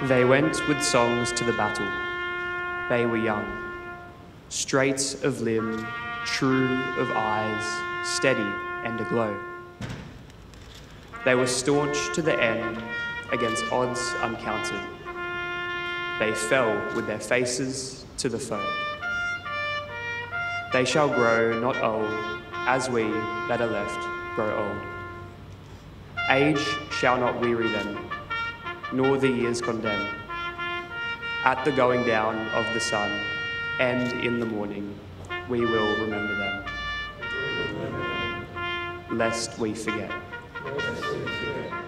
They went with songs to the battle. They were young, straight of limb, true of eyes, steady and aglow. They were staunch to the end against odds uncounted. They fell with their faces to the foe. They shall grow not old, as we that are left grow old. Age shall not weary them, nor the years condemn. At the going down of the sun, and in the morning, we will remember them, lest we forget.